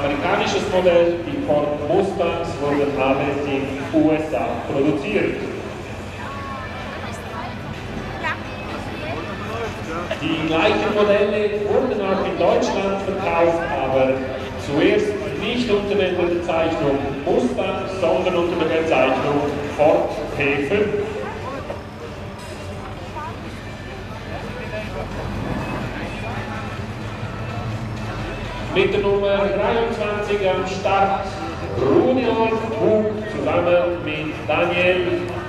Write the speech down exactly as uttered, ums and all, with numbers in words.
amerikanisches Modell, die Ford Mustangs wurden alle in den U S A produziert. Die gleichen Modelle wurden auch in Deutschland verkauft, aber zuerst nicht unter der Bezeichnung Mustang, sondern unter der Bezeichnung Ford P fünf. Mit der Nummer dreiundzwanzig am Start Junior zusammen mit Daniel